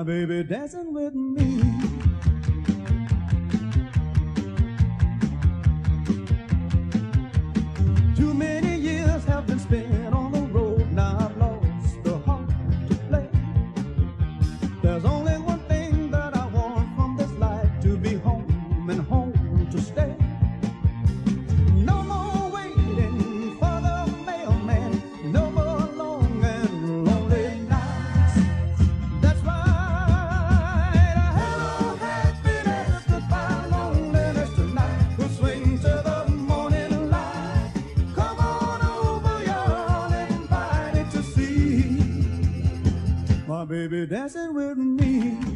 baby dancing with me. Too many years have been spent on the road, now I've lost the heart to play. There's only one thing that I want from this life, to be home and home to stay. No more waiting for the mailman, no more long and lonely nights. That's right. Hello, happiness, goodbye, loneliness tonight. We'll swing to the morning light. Come on over, you're invited to see my baby dancing with me.